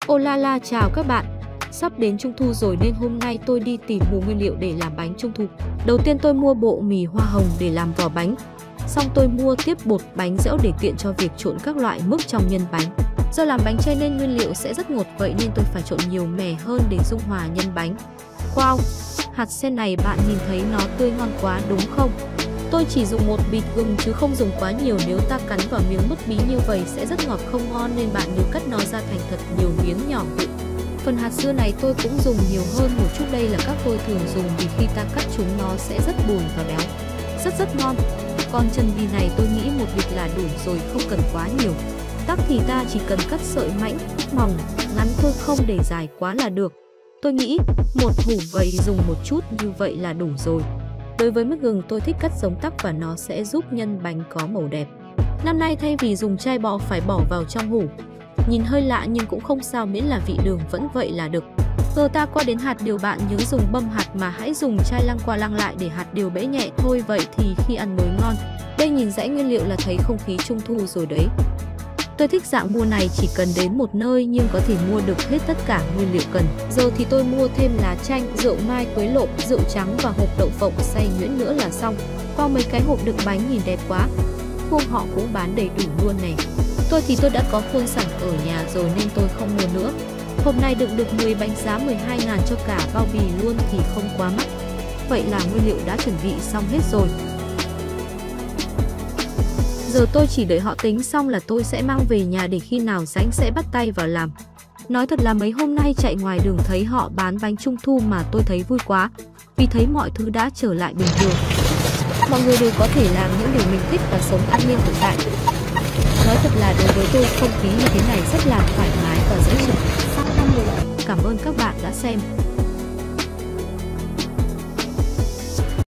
Ô la la, chào các bạn. Sắp đến Trung thu rồi nên hôm nay tôi đi tìm mua nguyên liệu để làm bánh Trung thu. Đầu tiên tôi mua bộ mì hoa hồng để làm vỏ bánh. Xong tôi mua tiếp bột bánh dẻo để tiện cho việc trộn các loại mứt trong nhân bánh. Do làm bánh chay nên nguyên liệu sẽ rất ngọt, vậy nên tôi phải trộn nhiều mè hơn để dung hòa nhân bánh. Wow, hạt sen này bạn nhìn thấy nó tươi ngon quá đúng không? Tôi chỉ dùng một bịt gừng chứ không dùng quá nhiều, nếu ta cắn vào miếng mứt bí như vậy sẽ rất ngọt không ngon, nên bạn nhớ cắt nó ra thành thật nhiều miếng nhỏ vụn. Phần hạt dưa này tôi cũng dùng nhiều hơn một chút, đây là các tôi thường dùng vì khi ta cắt chúng nó sẽ rất bùi và béo. Rất ngon. Còn chân bì này tôi nghĩ một bịt là đủ rồi, không cần quá nhiều. Tắc thì ta chỉ cần cắt sợi mảnh, mỏng, ngắn thôi, không để dài quá là được. Tôi nghĩ một hủ vậy dùng một chút như vậy là đủ rồi. Đối với mứt gừng tôi thích cắt giống tắc và nó sẽ giúp nhân bánh có màu đẹp. Năm nay thay vì dùng chai bò phải bỏ vào trong hủ. Nhìn hơi lạ nhưng cũng không sao, miễn là vị đường vẫn vậy là được. Giờ ta qua đến hạt điều, bạn nhớ dùng băm hạt mà hãy dùng chai lăng qua lăng lại để hạt điều bẽ nhẹ thôi, vậy thì khi ăn mới ngon. Đây nhìn dãy nguyên liệu là thấy không khí Trung thu rồi đấy. Tôi thích dạng mua này, chỉ cần đến một nơi nhưng có thể mua được hết tất cả nguyên liệu cần. Giờ thì tôi mua thêm lá chanh, rượu mai, quế lộn, rượu trắng và hộp đậu phộng xay nhuyễn nữa là xong. Qua mấy cái hộp đựng bánh nhìn đẹp quá. Khuôn họ cũng bán đầy đủ luôn này. Tôi đã có khuôn sẵn ở nhà rồi nên tôi không mua nữa. Hôm nay đựng được 10 bánh giá 12.000 cho cả bao bì luôn thì không quá mắc. Vậy là nguyên liệu đã chuẩn bị xong hết rồi. Giờ tôi chỉ đợi họ tính xong là tôi sẽ mang về nhà, để khi nào rảnh sẽ bắt tay vào làm. Nói thật là mấy hôm nay chạy ngoài đường thấy họ bán bánh Trung thu mà tôi thấy vui quá, vì thấy mọi thứ đã trở lại bình thường. Mọi người đều có thể làm những điều mình thích và sống an nhiên tự tại. Nói thật là đối với tôi không khí như thế này rất là thoải mái và dễ chịu. Cảm ơn các bạn đã xem.